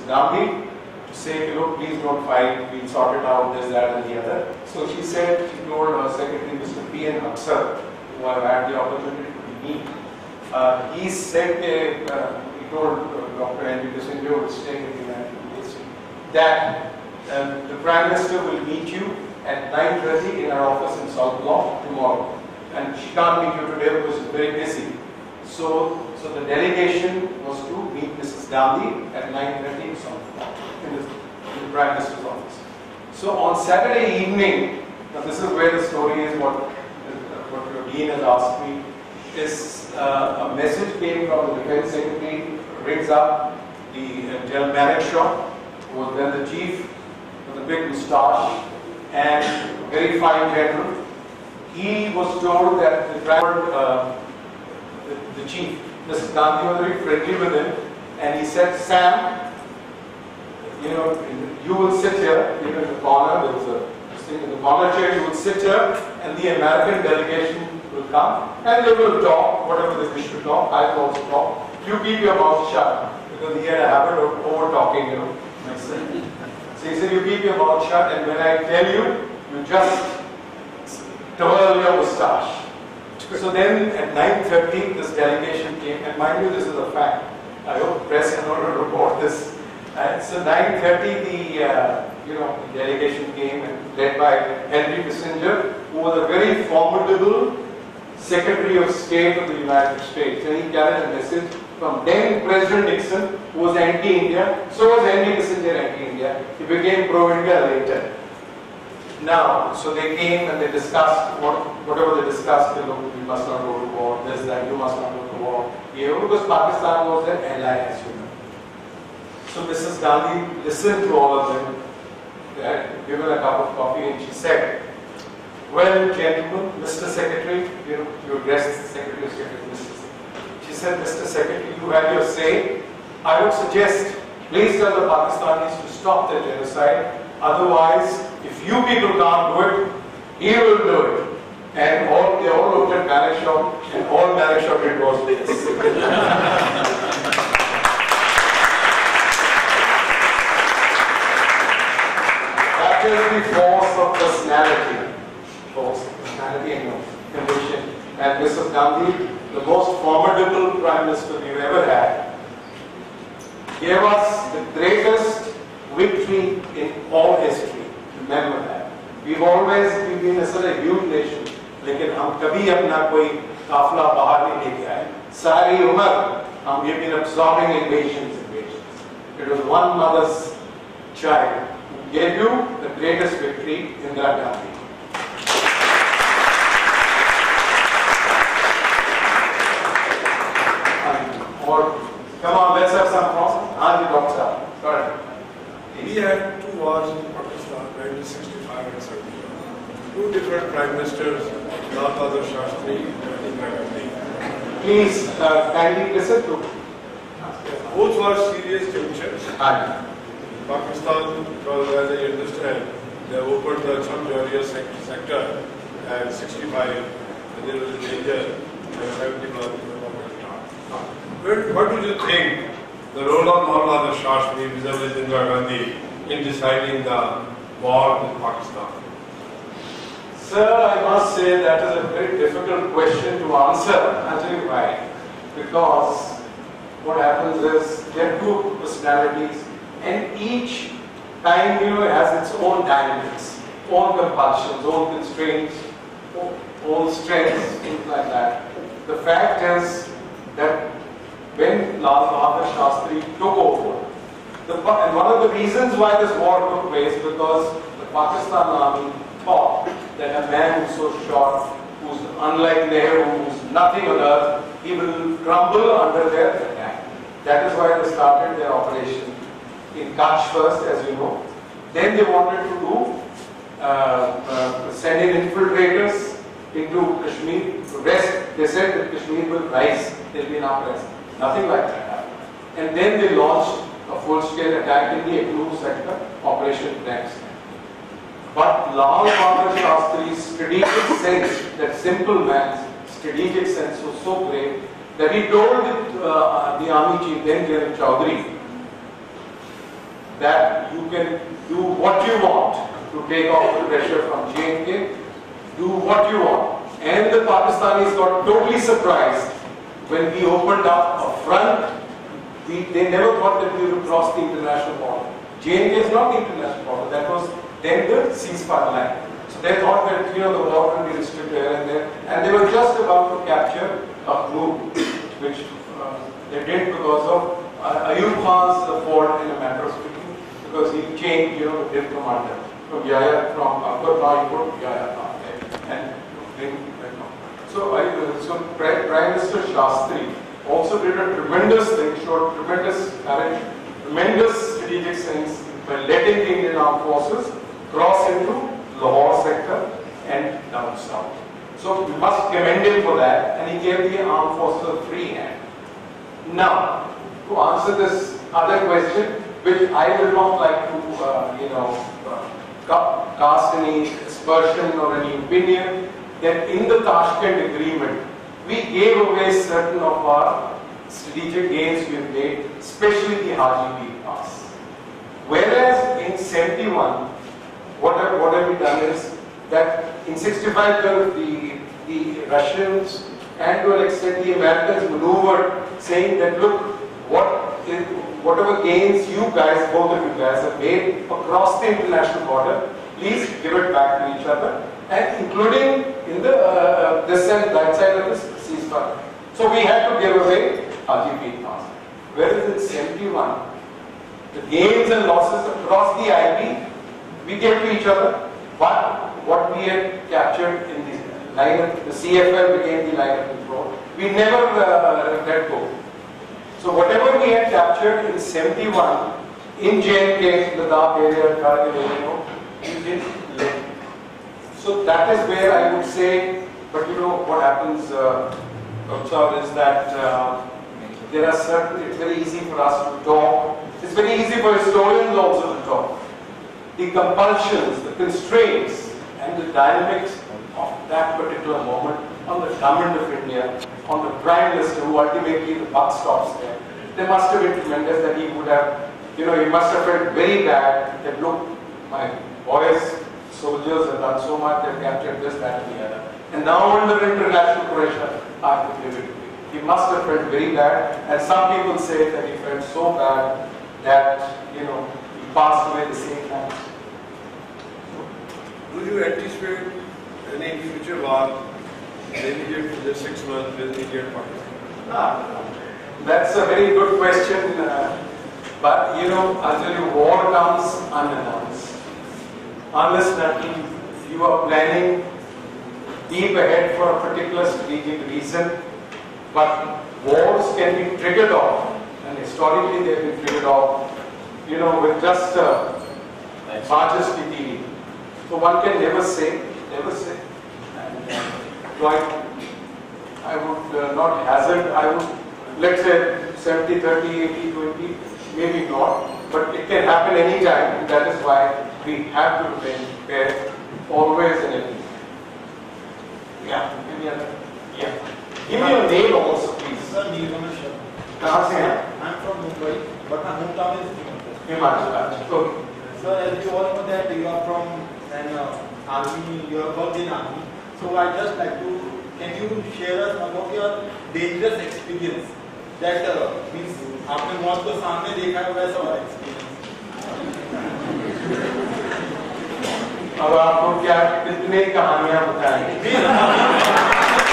Mrs. Gandhi to say, look, please don't fight, we'll sort it out, this, that and the other. So she said, she told her secretary, Mr. P.N. Aksar, who I've had the opportunity to meet, he said, he told Dr. Henry Kissinger, who was staying in the United States, that the Prime Minister will meet you at 9:30 in our office in South Block tomorrow. And she can't meet you today because she's very busy. So the delegation was to meet Mrs. Gandhi at 9:30 in South Block, in the Prime Minister's office. So on Saturday evening, now this is where the story is, what your Dean has asked me, is a message came from the Defense Secretary, rings up the General Manager, who was then the chief, with a big moustache, and a very fine general. He was told that the chief, Mrs. Gandhi, was very friendly with him, and he said, Sam, you will sit here, in the corner, there's a thing in the corner chair, you will sit here, and the American delegation will come, and they will talk, whatever they wish to talk. I will also talk. You keep your mouth shut, because he had a habit of over-talking, myself. So he said, you keep your mouth shut, and when I tell you, you just twirl your moustache. So then at 9:30, this delegation came, and mind you, this is a fact. I hope the press can not report this. So 9:30, the delegation came, and led by Henry Kissinger, who was a very formidable Secretary of State of the United States, and he carried a message from then President Nixon, who was anti-India. So was Henry Kissinger anti-India. He became pro-India later. Now, so they came and they discussed whatever they discussed. We must not go to war. This, that, you must not go to war. Because Pakistan was their ally, as you know. So Mrs. Gandhi listened to all of them. They had given a cup of coffee, and she said, well, gentlemen, Mr. Secretary, you addressed the Secretary of State, Mr. Secretary. She said, Mr. Secretary, you have your say. I would suggest, please tell the Pakistanis to stop the genocide. Otherwise, if you people can't do it, he will do it. And they all looked at Manekshawr, and all Manekshawr did was this. That is the force of personality. And conviction. And Mrs. Gandhi, the most formidable Prime Minister we've ever had, gave us the greatest victory in all history. Remember that. We've been a huge nation, लेकिन हम कभी अपना कोई काफला बाहर नहीं लेके आए. सारी उम्र we've been absorbing invasions. It was one mother's child who gave you the greatest victory, Indira Gandhi. Come on, let's have some process. Anji, Doctor. Correct. We had two wars in Pakistan, 1965 and 71. Two different prime ministers, Lal Bahadur Shastri and Indira Gandhi. Please kindly listen to. Both were serious junctures. Pakistan, because as I understand, they opened the Cham-Jauhariya sector at 65, and there was a danger that 71 What do you think the role of Maulana Shastri vis-a-vis Indira Gandhi in deciding the war with Pakistan? Sir, I must say that is a very difficult question to answer. I'll tell you why. Because what happens is there are two personalities, and each time has its own dynamics, own compulsions, own constraints, own strengths, things like that. The fact is that when Lal Bahadur Shastri took over, and one of the reasons why this war took place because the Pakistan army thought that a man who's so short, who's unlike Nehru, who's nothing on earth, he will crumble under their attack. That is why they started their operation in Kutch first, as you know. Then they wanted to do send in infiltrators into Kashmir to rest. They said that Kashmir will rise, there will be an uprising. Nothing like that happened. And then they launched a full-scale attack in the Igloo sector, Operation Thanks. But Lal Bahadur Shastri's strategic sense, that simple man's strategic sense was so great that he told the army chief, then General Chaudhary, that you can do what you want to take off the pressure from J&K, do what you want. And the Pakistanis got totally surprised when we opened up a front. They never thought that we would cross the international border. J&K is not the international border. That was then the ceasefire line. So they thought that the border would be restricted here and there, and they were just about to capture Akhnoor, which they did because of Ayub Khan's fault in a matter of speaking, because he changed the div commander from Akbar Khan to Yahya Khan, and so Prime Minister Shastri also did a tremendous thing, showed tremendous courage, tremendous strategic sense by letting the Indian Armed Forces cross into Lahore sector and down south. So we must commend him for that, and he gave the Armed Forces a free hand. Now, to answer this other question, which I will not like to cast any aspersion or any opinion, that in the Tashkent agreement, we gave away certain of our strategic gains we have made, especially the Haji Pir Pass. Whereas in 71, what have we done is that in 65 the Russians and to an extent the Americans maneuvered, saying that look, whatever gains you guys, both of you guys have made across the international border, please give it back to each other, and including in the this and that side of the ceasefire. So we had to give away Haji Pir Pass. Whereas in 71, the gains and losses across the IP, we gave to each other, but what we had captured in the line of the CFL became the line of control. We never let go. So whatever we had captured in 71, in J&K, the Ladakh area, Kargil area, we didn't let go. So that is where I would say, but what happens, is that there are certain, it's very easy for us to talk. It's very easy for historians also to talk. The compulsions, the constraints, and the dynamics of that particular moment on the government of India, on the Prime Minister, who ultimately the buck stops there. They must have been tremendous that he would have, he must have felt very bad that look, my boys, soldiers have done so much, they've captured this, that, and the other. And now under international pressure, I have to give it to you. He must have felt very bad, and some people say that he felt so bad that, he passed away the same time. Do you anticipate any future war in immediate just 6 months with India and Pakistan? That's a very good question, but until war comes unannounced, unless you are planning deep ahead for a particular strategic reason, but wars can be triggered off, and historically they have been triggered off, with just Bajas ki TV. So one can never say. And, I would not hazard, let's say 70-30, 80-20, maybe not, but it can happen anytime, and that is why we have to remain prepared always and everywhere. Yeah, any other? Yeah. Give me your name also, please. Sir, Nirvana Shah. Kahan se hain? I am from Mumbai, but my hometown is Himachal. Okay. Sir, as you all know that you are from an army, you are worked in army. So I just like to, can you share us some of your dangerous experience? That means आपने मौत को सामने देखा है वैसा वाला experience. अब आपको क्या कितने कहानियां बताएंगे?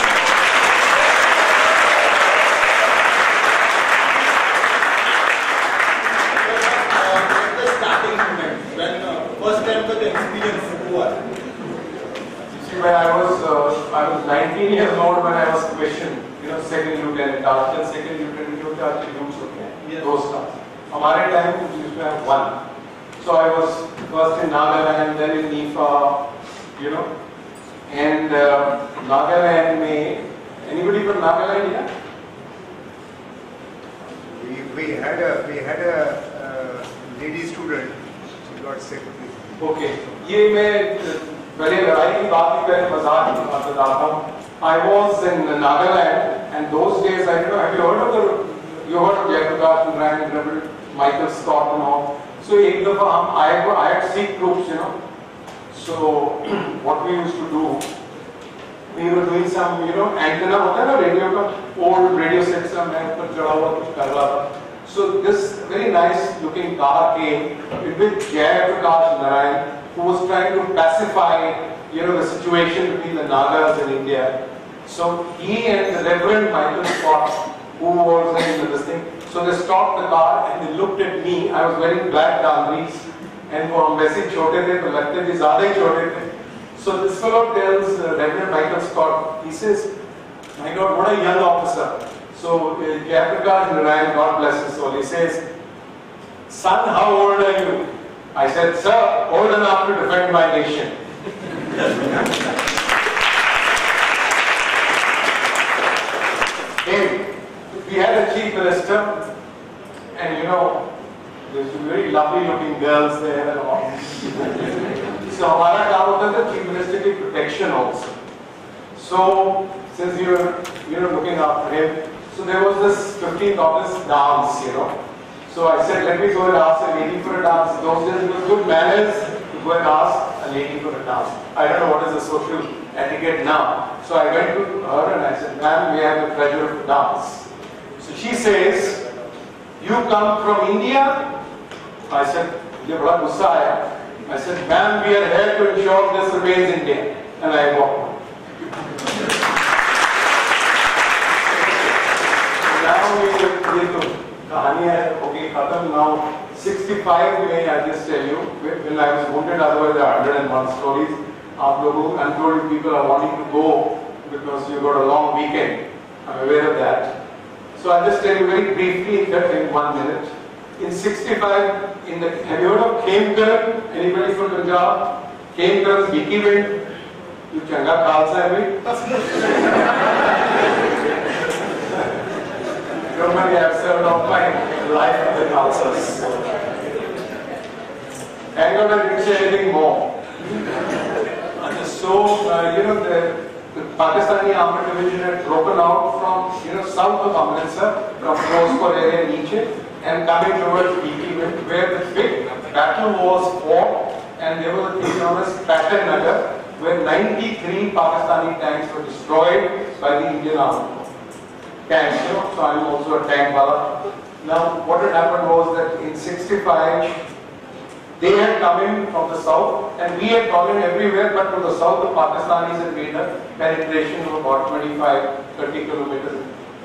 When I was 19 years old when I was commissioned, second lieutenant, after second lieutenant, those stuff. हमारे time we have one. So I was first in Nagaland, then in Nifa, and Nagaland में anybody from Nagaland here? We had a lady student. She got sick. Okay. ये मैं पहले लड़ाई की बात भी पहले मजाक की बात बताता हूँ. I was in Nagaland, and those days, I don't know, have you heard of Jayaprakash and Ryan Rebel Michael Scott and all. So एक दफा I had Sikh groups, you know. So what we used to do, we were doing some, you know, antenna होता है ना radio का, old radio set some है पर चढ़ा हुआ कुछ कर रहा था. So this very nice looking car came with Jai Prakash Narayan, who was trying to pacify, you know, the situation between the Nagas in India. So he and the Reverend Michael Scott, who was in this thing, so they stopped the car and they looked at me. I was wearing black dangaris, and वो हम वैसे छोटे थे तो लगते थे ज़्यादा ही छोटे थे. So this fellow tells Reverend Michael Scott, he says, "My God, what a young officer." So Jayaprakash Narayan, God bless his soul, he says, "Son, how old are you?" I said, "Sir, old enough to defend my nation." We had a chief minister, and you know, there's very lovely looking girls there and all. So हमारा काम होता था chief minister की protection also. So since you know looking after him, so there was this 15th August dance, you know. So I said, let me go and ask a lady for a dance. Those days it was good manners to go and ask a lady for a dance. I don't know what is the social etiquette now. So I went to her and I said, "Ma'am, we have the pleasure of dance." So she says, "You come from India?" I said, "मुझे बड़ा गुस्सा आया." I said, "Ma'am, we are here to ensure this remains India." And I walked. Now ये तो कहानी है, okay, खत्म now. 65 में I just tell you, when I was wounded, otherwise there are 101 stories. आप लोगों untold people are wanting to go because you got a long weekend. I'm aware of that. So I'll just tell you very briefly in 1 minute. In 65, have you heard of Khemkaran? Anybody from Punjab? Khemkaran's Vicky Wind? You changa khalsa hai bhai? Don't worry, I've served all my life with the Khalsas. Thank God I didn't say anything more. So, you know, the Pakistani Army Division had broken out from, you know, south of Amritsar, from Firozpur area Niche, and coming towards Vicky Wind, where the big battle was fought, and there was a thing known as Patan Nagar, where 93 Pakistani tanks were destroyed by the Indian Army. Tanks, you know, so I'm also a tank bala. Now, what had happened was that in 65, they had come in from the south, and we had gone in everywhere, but to the south, the Pakistanis had made a penetration of about 25-30 kilometers.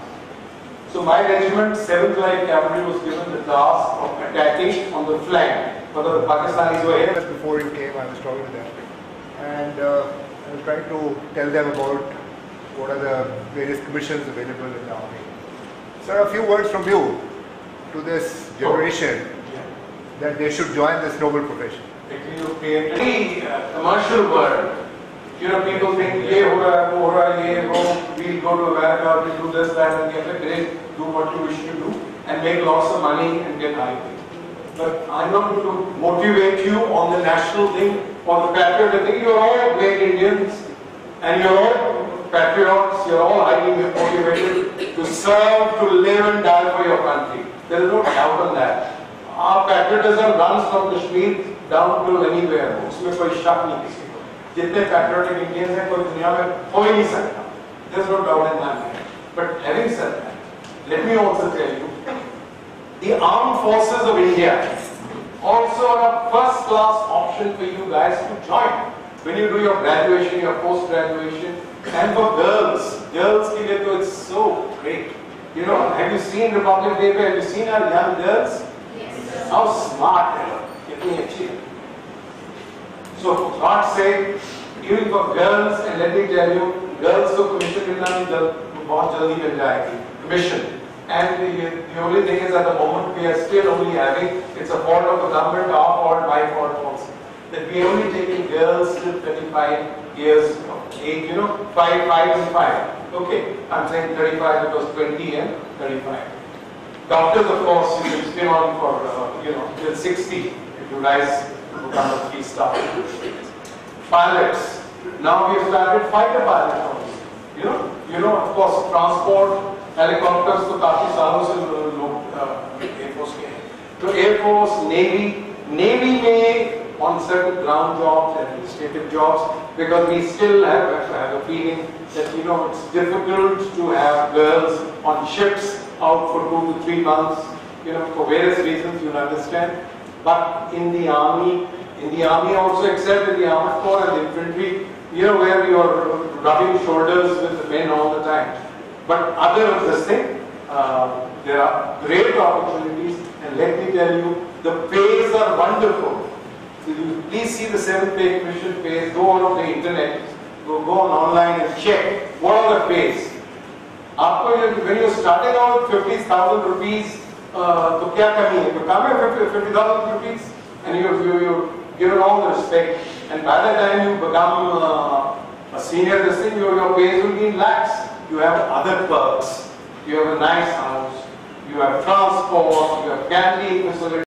So my regiment, 7th Light Cavalry, was given the task of attacking on the flank. But the Pakistanis were here. Before you came, I was talking to them, and I was trying to tell them about what are the various commissions available in the army. Sir, a few words from you to this generation that they should join this noble profession. Actually, commercial world, you know, people think, ye ho raha, wo ho raha, ye ho, we'll go to America, we'll do this, that, and the other. Great, do what you wish to do, and make lots of money and get high pay. But I'm not going to motivate you on the national thing or the patriotic thing. You're all great Indians, and you're all patriots, you're all highly motivated to serve, to live and die for your country. There is no doubt on that. Our patriotism runs from Kashmir down to anywhere. उसमें कोई शक नहीं किसी को. जितने patriotic Indians हैं कोई दुनिया में हो ही नहीं सकता. There's no doubt in my mind. But having said that, let me also tell you, the armed forces of India also are a first-class option for you guys to join when you do your graduation, your post-graduation. And for girls के लिए तो it's so great. You know, have you seen Republic Day? Have you seen our young girls? Yes. How smart they are. कितनी अच्छी है. So for God's sake, even for girls, and let me tell you, girls को commission मिलना भी बहुत जल्दी मिल जाएगी. Commission. And the only thing is at the moment we are still only having, it's a fault of the government, our fault, my fault also, that we are only taking girls till 35 years of age, you know, 5 and 5. Okay, I'm saying 35 because 20 and 35. Doctors, of course, you can stay on for, you know, till 60 if you guys become a 3-star. Pilots. Now we have started fighter pilots also. You know, of course, transport, helicopters तो काफी सालों से लोग Air Force के हैं. So Air Force, Navy may on certain ground jobs and administrative jobs, because we still have a feeling that it's difficult to have girls on ships out for 2 to 3 months, for various reasons, you'll understand. But in the army also, except in the armored corps and the infantry, where you're rubbing shoulders with the men all the time. But other of this thing, there are great opportunities, and let me tell you, the pays are wonderful. So you please see the 7th pay commission pays, go on the internet, go online and check what are the pays. When you're starting out with 50,000 rupees, तो क्या कमी है? तो काम है 50,000 rupees, and you're given all the respect. And by the time you become a senior, your pays will be in lakhs. You have other perks. You have a nice house. You have transport. You have canteen facilities.